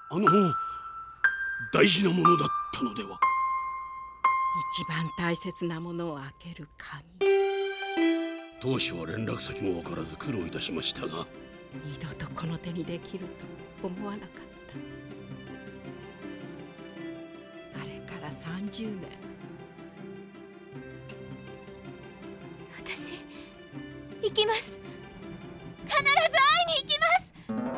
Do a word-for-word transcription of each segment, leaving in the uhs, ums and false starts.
あの大事なものだったのでは。 一番大切なものを開ける鍵。 当初は連絡先も分からず苦労いたしましたが、 二度とこの手にできると思わなかった。あれからさんじゅうねん。 私行きます。必ず会いに行きます。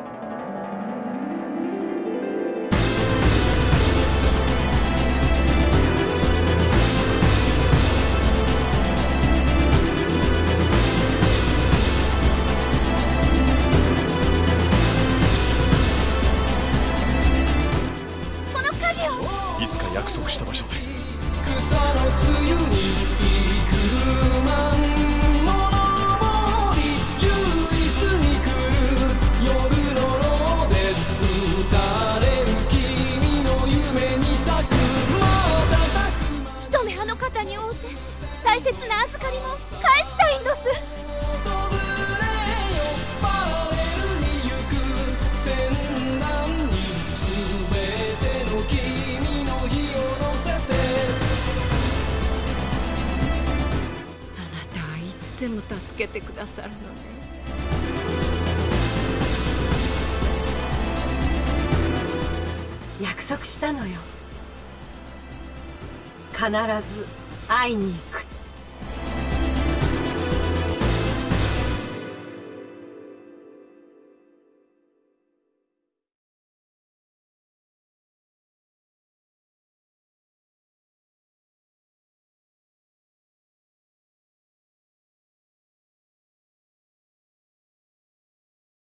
いつか約束した場所で。 草の梅雨に幾万もの森、唯一に来る夜のローで打たれる君の夢に咲く一目あの方に会うて大切な預かりも返したいんどす。 訪れよパラレルに行く戦乱に全ての君の火を乗せて。 あなたはいつでも助けてくださるのね。 約束したのよ。必ず会いに行く。